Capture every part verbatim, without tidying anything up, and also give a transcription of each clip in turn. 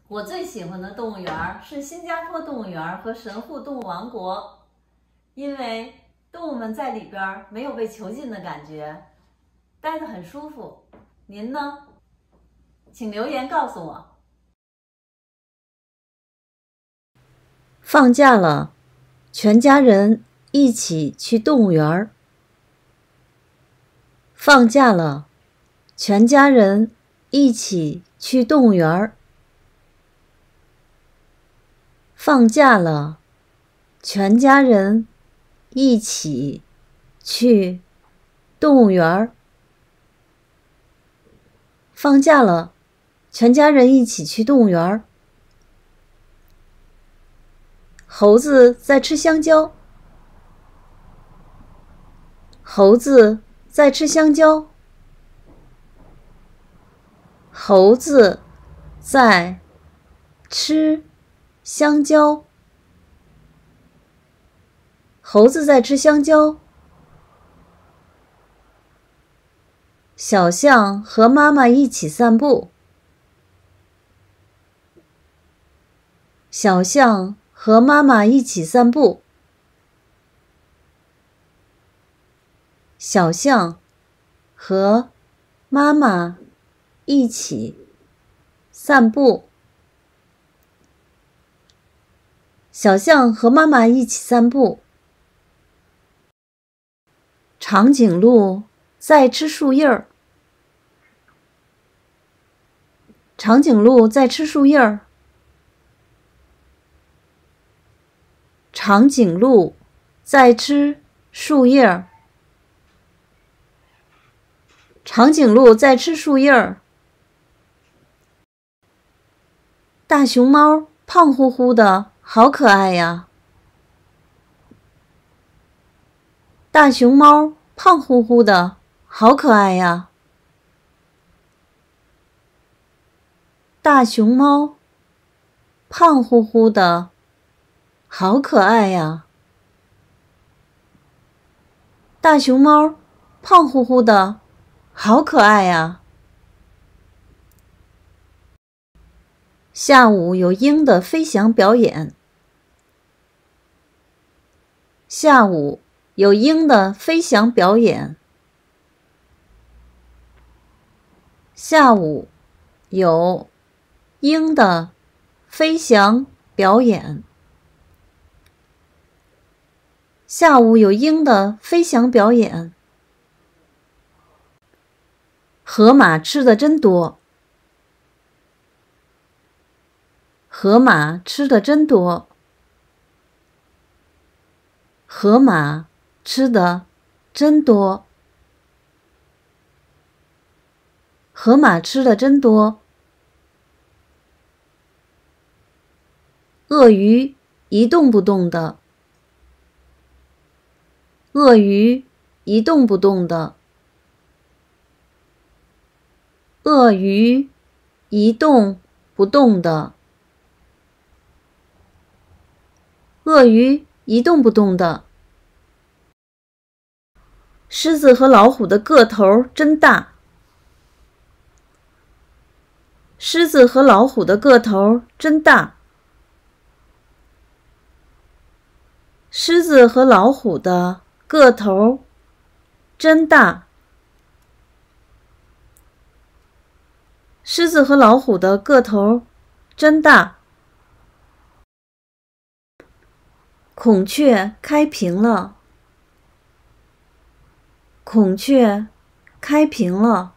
我最喜欢的动物园是新加坡动物园和神户动物王国，因为动物们在里边没有被囚禁的感觉，待得很舒服。您呢？请留言告诉我。 放假了，全家人一起去动物园。放假了，全家人一起去动物园。放假了，全家人一起去动物园。放假了，全家人一起去动物园。猴子在吃香蕉。猴子在吃香蕉。猴子在吃香蕉。猴子在吃香蕉。小象和妈妈一起散步。小象和妈妈一起散步。小象和妈妈一起散步。小象和妈妈一起散步。长颈鹿在吃树叶儿。长颈鹿在吃树叶儿。长颈鹿在吃树叶儿。长颈鹿在吃树叶儿。大熊猫胖乎乎的，好可爱呀！大熊猫胖乎乎的，好可爱呀！大熊猫胖乎乎的，好可爱呀！大熊猫胖乎乎的，好可爱呀！下午有鹰的飞翔表演。下午有鹰的飞翔表演。下午有鹰的飞翔表演。下午有鹰的飞翔表演。河马吃的真多。河马吃的真多。河马吃的真多。河马吃的真多。鳄鱼一动不动的。鳄鱼一动不动的。鳄鱼一动不动的。鳄鱼一动不动的。狮子和老虎的个头真大。狮子和老虎的个头真大。狮子和老虎的个头真大。狮子和老虎的个头真大。孔雀开屏了。孔雀开屏了。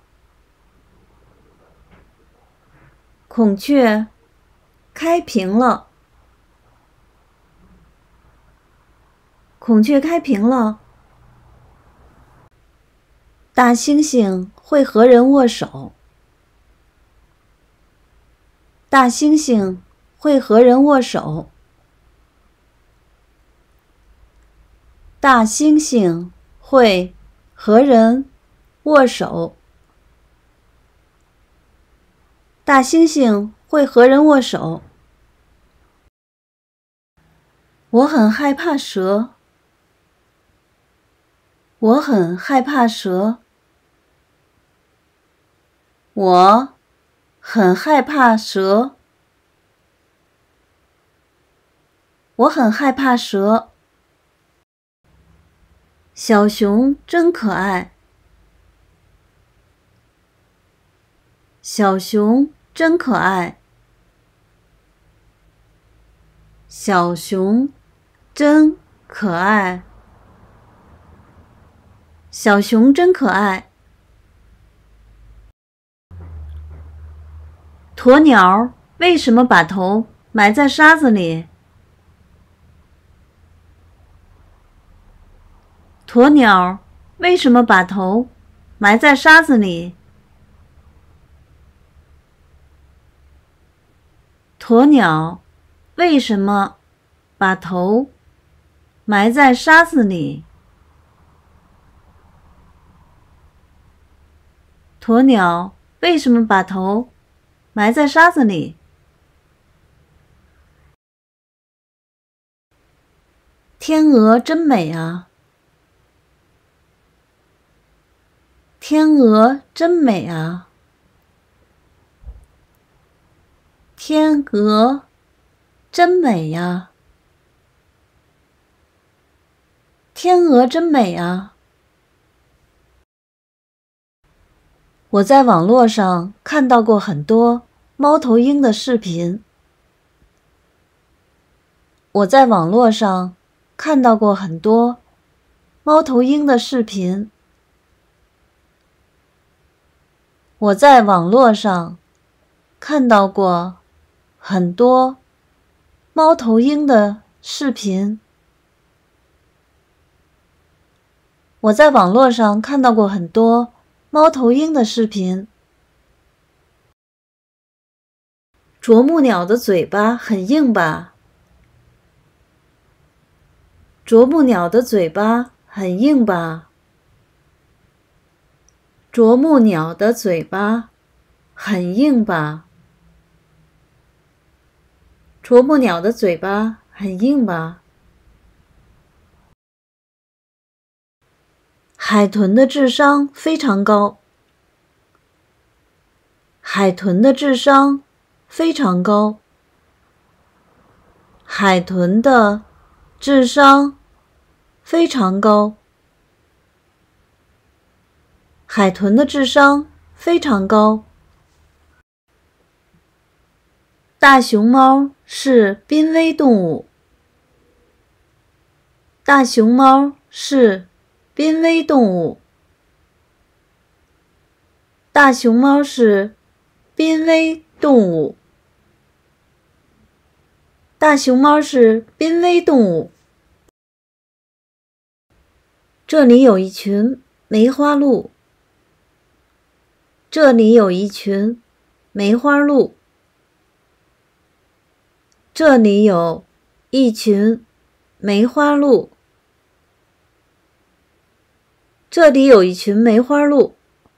孔雀开屏了。孔雀开屏了。大猩猩会和人握手。大猩猩会和人握手。大猩猩会和人握手。大猩猩会和人握手。我很害怕蛇。我很害怕蛇。我很害怕蛇。 我很害怕蛇。小熊真可爱。小熊真可爱。小熊真可爱。小熊真可爱。鸵鸟为什么把头埋在沙子里？鸵鸟为什么把头埋在沙子里？鸵鸟为什么把头埋在沙子里？鸵鸟为什么把头埋在沙子里？天鹅真美啊！天鹅真美啊！天鹅真美呀！天鹅真美啊！我在网络上看到过很多猫头鹰的视频。我在网络上看到过很多猫头鹰的视频。我在网络上看到过很多猫头鹰的视频。我在网络上看到过很多猫头鹰的视频。啄木鸟的嘴巴很硬吧？啄木鸟的嘴巴很硬吧？啄木鸟的嘴巴很硬吧？啄木鸟的嘴巴很硬吧？海豚的智商非常高。海豚的智商非常高。海豚的智商非常高。海豚的智商非常高。大熊猫是濒危动物。大熊猫是濒危动物。大熊猫是濒危动物。大熊猫是濒危动物。这里有一群梅花鹿。这里有一群梅花鹿。这里有一群梅花鹿。这里有一群梅花鹿。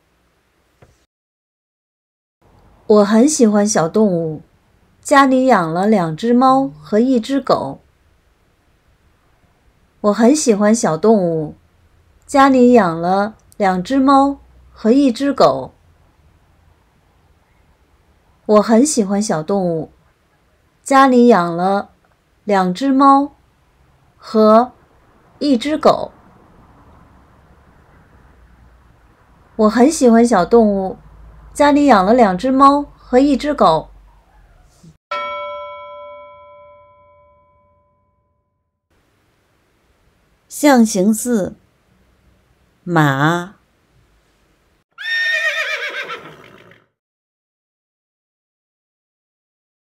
我很喜欢小动物，家里养了两只猫和一只狗。我很喜欢小动物，家里养了两只猫和一只狗。我很喜欢小动物，家里养了两只猫和一只狗。我很喜欢小动物，家里养了两只猫和一只狗。象形字：马。